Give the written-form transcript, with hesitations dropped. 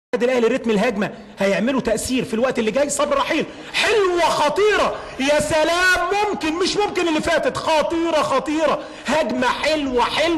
الاهلي رتم الهجمه هيعملوا تاثير في الوقت اللي جاي. صبري رحيل حلوه خطيره، يا سلام، ممكن مش ممكن اللي فاتت، خطيره هجمه حلوه